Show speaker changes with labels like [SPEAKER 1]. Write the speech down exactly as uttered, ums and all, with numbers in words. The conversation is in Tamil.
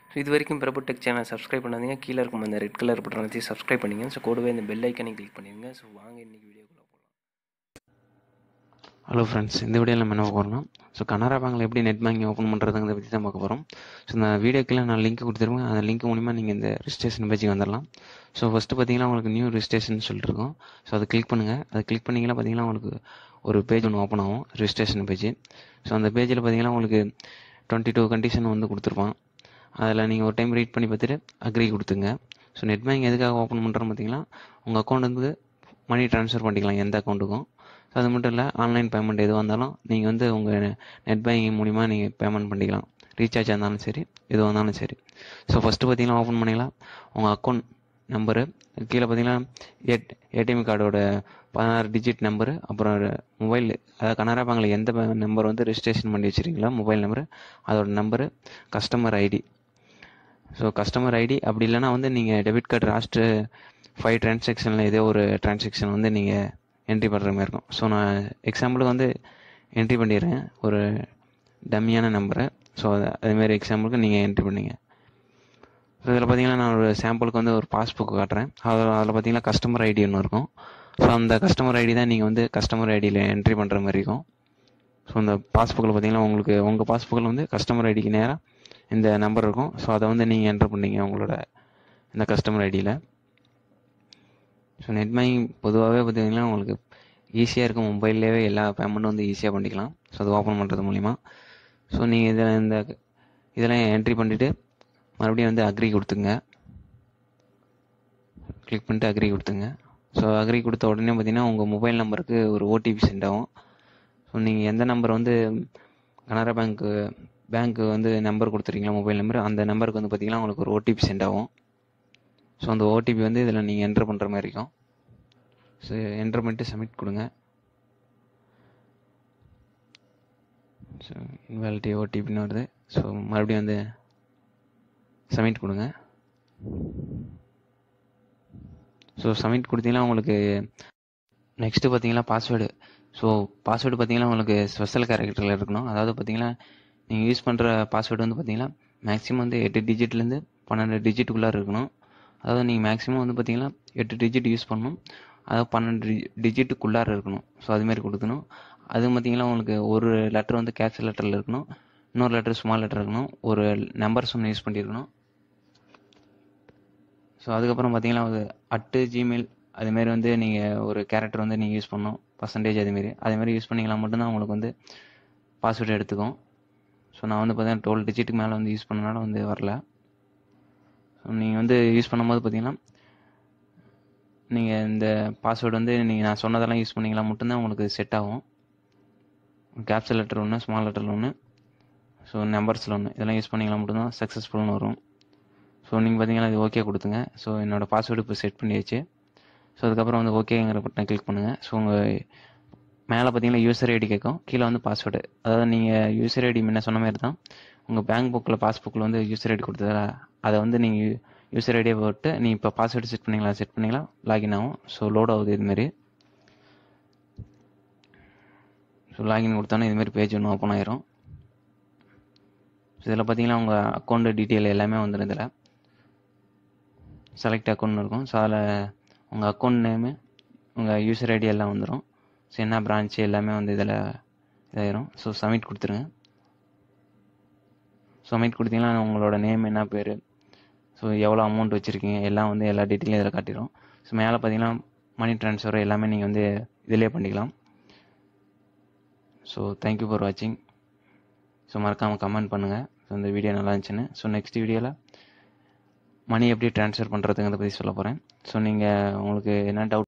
[SPEAKER 1] இது வரைக்கும் பிரபு டெக் சேனல் சப்ஸ்கிரைப் பண்ணாதீங்க. கீழே இருக்கும் அந்த ரெட் கலர் பட்டன் வச்சு சப்ஸ்கிரைப் பண்ணிங்க. ஸோ கூடவே இந்த பெல் ஐக்கனை கிளிக் பண்ணிடுங்க. ஸோ வாங்க இன்றைக்கி வீடியோக்குள்ளே போகலாம்.
[SPEAKER 2] ஹலோ ஃப்ரெண்ட்ஸ், இந்த வீடியோவில் நம்ம என்ன பார்க்க போகிறோம்னா ஸோ கனரா பேங்கில் எப்படி நெட் பேங்கிங் ஓப்பன் பண்ணுறதுங்கிறத பற்றி தான் பார்க்க போகிறோம். ஸோ இந்த வீடியோக்குள்ள நான் லிங்க் கொடுத்துருவேன். அந்த லிங்க் மூலிமா நீங்கள் இந்த ரிஜிஸ்ட்ரேஷன் பேஜுக்கு வந்துடலாம். ஸோ ஃபஸ்ட்டு பார்த்தீங்கன்னா உங்களுக்கு நியூ ரிஜிஸ்ட்ரேஷன் சொல்லிட்டு இருக்கும். ஸோ அதை கிளிக் பண்ணுங்கள். அதை கிளிக் பண்ணிங்கன்னா பார்த்தீங்கன்னா உங்களுக்கு ஒரு பேஜ் ஒன்று ஓப்பன் ஆகும், ரிஜிஸ்ட்ரேஷன் பேஜ். ஸோ அந்த பேஜில் பார்த்தீங்கன்னா உங்களுக்கு டுவெண்ட்டி டூ கண்டிஷன் வந்து கொடுத்துருப்பான். அதில் நீங்கள் ஒரு டைம் ரீட் பண்ணி பார்த்துட்டு அக்ரி கொடுத்துங்க. ஸோ நெட் பேங்கிங் எதுக்காக ஓப்பன் பண்ணுறோன்னு பார்த்தீங்கன்னா உங்கள் அக்கௌண்ட் வந்து மணி ட்ரான்ஸ்ஃபர் பண்ணிக்கலாம் எந்த அக்கௌண்ட்டுக்கும். ஸோ அது மட்டும் இல்லை, ஆன்லைன் பேமெண்ட் எதுவாக இருந்தாலும் நீங்கள் வந்து உங்கள் நெட் பேங்கிங் மூலிமா நீங்கள் பேமெண்ட் பண்ணிக்கலாம். ரீசார்ஜாக இருந்தாலும் சரி, எதுவாக இருந்தாலும் சரி. ஸோ ஃபஸ்ட்டு பார்த்தீங்கன்னா ஓப்பன் பண்ணிக்கலாம். உங்கள் அக்கௌண்ட் நம்பரு கீழே பார்த்தீங்கன்னா ஏட் ஏடிஎம் கார்டோட பதினாறு டிஜிட் நம்பரு, அப்புறம் மொபைல், அதாவது கனரா பேங்கில் எந்த நம்பர் வந்து ரெஜிஸ்ட்ரேஷன் பண்ணி வச்சுருக்கீங்களோ மொபைல் நம்பரு, அதோட number, customer ID. So customer ID அப்படி இல்லைனா வந்து நீங்கள் டெபிட் கார்டு லாஸ்ட்டு ஃபைவ் ட்ரான்சாக்ஷனில் ஏதோ ஒரு ட்ரான்சாக்ஷன் வந்து நீங்கள் என்ட்ரி பண்ணுற மாதிரி இருக்கும். ஸோ நான் எக்ஸாம்பிளுக்கு வந்து என்ட்ரி பண்ணிடுறேன் ஒரு டம்மியான நம்பரை. ஸோ அது அதுமாரி எக்ஸாம்பிளுக்கு நீங்கள் என்ட்ரி பண்ணிங்க. ஸோ இதில் பார்த்தீங்கன்னா நான் ஒரு சாம்பிளுக்கு வந்து ஒரு பாஸ்புக் காட்டுறேன். அதில் அதில் பார்த்தீங்கன்னா கஸ்டமர் ஐடி ஒன்று இருக்கும். ஸோ அந்த கஸ்டமர் ஐடி தான் நீங்கள் வந்து கஸ்டமர் ஐடியில் என்ட்ரி பண்ணுற மாதிரி இருக்கும். ஸோ அந்த பாஸ்புக்கில் பார்த்தீங்கன்னா உங்களுக்கு உங்கள் பாஸ்புக்கில் வந்து கஸ்டமர் ஐடிக்கு நேராக இந்த நம்பர் இருக்கும். ஸோ அதை வந்து நீங்கள் என்ட்ரு பண்ணிங்க உங்களோட இந்த கஸ்டமர் ஐடியில். ஸோ நெட் பேங்கிங் பொதுவாகவே பார்த்தீங்கன்னா உங்களுக்கு ஈஸியாக இருக்கும். மொபைல்லேயே எல்லா பேமெண்ட்டும் வந்து ஈஸியாக பண்ணிக்கலாம். ஸோ அது ஓப்பன் பண்ணுறது மூலிமா. ஸோ நீங்கள் இதில் இந்த இதெல்லாம் என்ட்ரி பண்ணிவிட்டு மறுபடியும் வந்து அக்ரி கொடுத்துங்க. கிளிக் பண்ணிட்டு அக்ரி கொடுத்துங்க. ஸோ அக்ரி கொடுத்த உடனே பார்த்தீங்கன்னா உங்கள் மொபைல் நம்பருக்கு ஒரு ஓடிபி சென்ட் ஆகும். ஸோ நீங்கள் எந்த நம்பர் வந்து கனரா பேங்க்கு பேங்க்கு வந்து நம்பர் கொடுத்துருக்கீங்களா மொபைல் நம்பர், அந்த நம்பருக்கு வந்து பார்த்தீங்கன்னா உங்களுக்கு ஒரு ஓடிபி சென்ட் ஆகும். ஸோ அந்த ஓடிபி வந்து இதில் நீங்கள் என்ட்ரு பண்ணுற மாதிரி இருக்கும். ஸோ என்ட்ரு பண்ணிட்டு சப்மிட் கொடுங்க. ஸோ இன்வாலிட்டி ஓடிபின்னு வருது. ஸோ மறுபடியும் வந்து சப்மிட் கொடுங்க. ஸோ சப்மிட் கொடுத்தீங்கன்னா உங்களுக்கு நெக்ஸ்ட்டு பார்த்தீங்கன்னா பாஸ்வேர்டு. ஸோ பாஸ்வேர்டு பார்த்தீங்கன்னா உங்களுக்கு ஸ்பெஷல் கேரக்டரில் இருக்கணும். அதாவது பார்த்தீங்கன்னா நீங்கள் யூஸ் பண்ணுற பாஸ்வேர்டு வந்து பார்த்தீங்கன்னா மேக்ஸிமம் வந்து எட்டு டிஜிட்லேருந்து பன்னெண்டு டிஜிட்டுக்குள்ளே இருக்கணும். அதாவது நீங்கள் மேக்ஸிமம் வந்து பார்த்தீங்கன்னா எட்டு டிஜிட் யூஸ் பண்ணணும். அதாவது பன்னெண்டு டி டிஜிட்டுக்குள்ளார இருக்கணும். ஸோ அதுமாரி கொடுக்கணும். அது பார்த்தீங்கன்னா உங்களுக்கு ஒரு லெட்டர் வந்து கேப்சல் லெட்டரில் இருக்கணும், இன்னொரு லெட்டர் ஸ்மால் லெட்டர் இருக்கணும், ஒரு நம்பர்ஸ் ஒன்று யூஸ் பண்ணியிருக்கணும். ஸோ அதுக்கப்புறம் பார்த்தீங்கன்னா ஒரு அட்டு ஜிமெயில் அதுமாரி வந்து நீங்கள் ஒரு கேரக்டர் வந்து நீங்கள் யூஸ் பண்ணணும், பர்சன்டேஜ் அதுமாரி அதுமாரி யூஸ் பண்ணிக்கலாம் மட்டும்தான் உங்களுக்கு வந்து பாஸ்வேர்டு எடுத்துக்கும். ஸோ நான் வந்து பார்த்தீங்கன்னா டுவெல் டிஜிட்டுக்கு மேலே வந்து யூஸ் பண்ணனால வந்து வரல. ஸோ நீங்கள் வந்து யூஸ் பண்ணும்போது பார்த்தீங்கன்னா நீங்கள் இந்த பாஸ்வேர்டு வந்து நீங்கள் நான் சொன்னதெல்லாம் யூஸ் பண்ணிங்களா மட்டும்தான் உங்களுக்கு செட் ஆகும். கேப்சல் லெட்டர் ஒன்று, ஸ்மால் லெட்டரில் ஒன்று, ஸோ நம்பர்ஸில் ஒன்று, இதெல்லாம் யூஸ் பண்ணிங்களா மட்டும்தான் சக்ஸஸ்ஃபுல்னு வரும். ஸோ நீங்கள் பார்த்தீங்கன்னா இது ஓகே கொடுத்துங்க. ஸோ என்னோடய பாஸ்வேர்டு இப்போ செட் பண்ணியாச்சு. ஸோ அதுக்கப்புறம் வந்து ஓகேங்கிற பட்டனை கிளிக் பண்ணுங்கள். ஸோ உங்கள் மேலே பார்த்தீங்கன்னா யூசர் ஐடி கேட்கும், கீழே வந்து பாஸ்வேர்டு. அதாவது நீங்கள் யூசர் ஐடி முன்ன சொன்ன மாதிரி தான் உங்கள் பேங்க் புக்கில் பாஸ்புக்கில் வந்து யூசர் ஐடி கொடுத்ததில்ல, அதை வந்து நீங்கள் யூசர் ஐடியை போட்டு நீ இப்போ பாஸ்வேர்டு செட் பண்ணிங்களா செட் பண்ணிங்களா லாகின் ஆகும். ஸோ லோட் ஆகுது இதுமாரி. ஸோ லாகின் கொடுத்தோன்னே இதுமாரி பேஜ் ஒன்று ஓப்பன் ஆயிரும். ஸோ இதில் பார்த்தீங்கன்னா உங்கள் அக்கௌண்ட் டீட்டெயில் எல்லாமே வந்துடும். இதில் செலக்ட் அக்கௌண்ட் இருக்கும். ஸோ அதில் உங்கள் அக்கௌண்ட் நேமு, உங்கள் யூசர் ஐடி எல்லாம் வந்துடும். ஸோ என்ன பிரான்ச்சு எல்லாமே வந்து இதில் இதாயிரும். ஸோ சப்மிட் கொடுத்துருங்க. சப்மிட் கொடுத்தீங்கன்னா உங்களோட நேம் என்ன பேர், ஸோ எவ்வளோ அமௌண்ட் வச்சுருக்கீங்க எல்லாம் வந்து எல்லா டீட்டெயிலும் இதில் காட்டிடும். ஸோ மேலே பார்த்தீங்கன்னா மணி ட்ரான்ஸ்ஃபர் எல்லாமே நீங்கள் வந்து இதிலே பண்ணிக்கலாம். ஸோ தேங்க்யூ ஃபார் வாட்சிங். ஸோ மறக்காமல் கமெண்ட் பண்ணுங்கள் ஸோ இந்த வீடியோ நல்லா இருந்துச்சுன்னு. ஸோ நெக்ஸ்ட் வீடியோவில் மணி எப்படி ட்ரான்ஸ்ஃபர் பண்ணுறதுங்கிறத பற்றி சொல்ல போகிறேன். ஸோ நீங்கள் உங்களுக்கு என்ன டவுட்